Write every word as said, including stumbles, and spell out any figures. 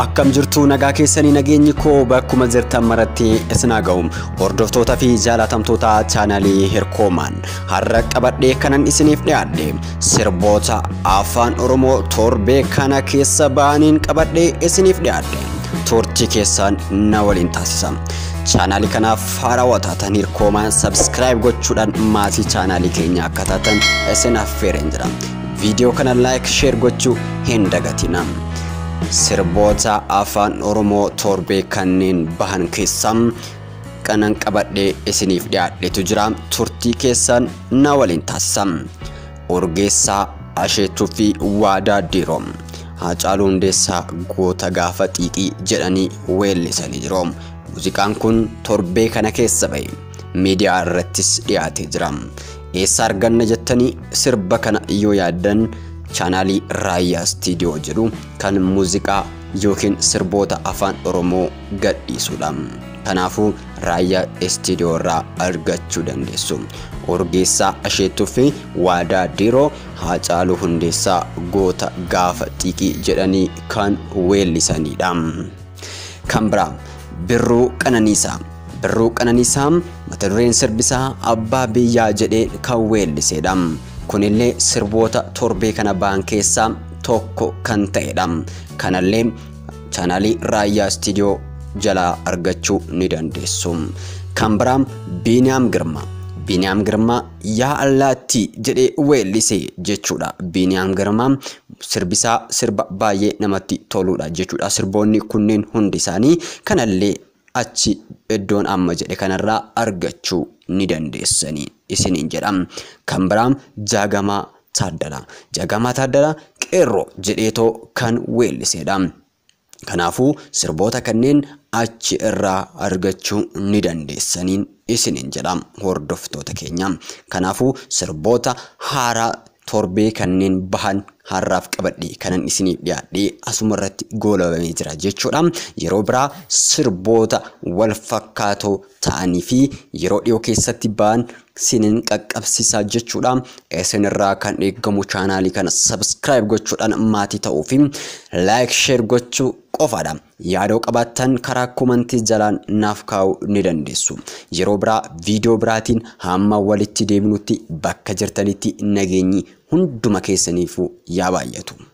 Akkam jirtu nagaa keessanii nageenyi koo bakkuma jirtan maratti isin haga'u hordoftoota fi jaalatamtoota chaanalii Hirkoomaan har'a qabadhee kanan isiniif dhiyaadhe sirboota afaan Oromoo torbee kana keessa baaniin qabadhee isiniif dhiyaadhe turtii keessan na waliin taasisa. Chaanalii kanaaf haarawaa taatan Hirkoomaan subscribe gochuudhaan maatii chaanalii keenya akka taatan isin affeereen jira. Video kana like share gochuu hin dagatinaa. Sirboota afaan Oromoo torbee kanneen bahan keessaa kanan qabadhee isiniif dhiyaadhetu jira turtii keessan na waliin taasisa. Urgeessaa Asheetuu fi Waadaa Diiroo Haacaaluu Hundeessaa goota gaafa xiiqii jedhanii weellisanii jiru. Muuziqaan kun torbee kana keessa bahe miidiyaa irrattis dhiyaatee jira. Eessa arganna jettanii sirba kana yoo yaaddan chaanalii Raayyaa Studio jedhu kan muuziqaa yookiin sirboota afaan Oromoo gadhiisudha. Kanaafuu Raayyaa Studio irraa argachuu dandeessu. Urgeessaa Asheetuu fi Waadaa Diiroo Haacaaluu Hundeessaa goota gaafa xiiqii jedhanii kan weellisanidha. Kan biraa Birruu Qananiisaa Birruu Qananiisaa mata dureen sirbisaa Abbaa Biyyaa jedhee kan weellisedha. Kunillee sirboota torbee kana ba'an keessaa tokko kan ta'edha. Kanallee chaanalii Raayyaa Studio jalaa argachuu ni dandeessu. Kan biraa Biiniyaam Girmaa Biiniyaam Girmaa yaa allaattii jedhee weellise jechuudha. Biiniyaam Girmaa sirbisaa sirba baay'ee namatti toludha jechuudha. Sirboonni kunneen hundi isaanii kanallee achi iddoon amma jedhe kanarraa argachuu ni dandeessanii isiniin jedham. Kan biraa Jaagamaa Taaddalaa Jaagamaa Taaddalaa qeerroo jedheetoo kan weellisedha. Kanaafuu sirboota kanneen achi irraa argachuu ni dandeessaniin isiniin jedham hordoftoota keenya. Kanaafuu sirboota haaraa torbee kanneen bahan harraaf qabadhee kanan isiniif dhiyaadhee asuma irratti goolabamee jira jechuudha. Yeroo biraa sirboota wal fakkaatoo ta'anii fi yeroo dhiyoo keessatti bahan sinin qaqqabsiisaa jechuudha. Isin irraa kan eegamu chaanalii kana subscribe gochuudhaan maatii ta'uu fi like share gochuu qofaadha. Yaadoo qabaattan karaa komentii jalaan naaf kaa'uu ni dandeessu. Yeroo biraa viidiyoo biraatiin hamma walitti deebinutti bakka jirtanitti nageenyi hunduma keessaniifuu yaa baay'atu.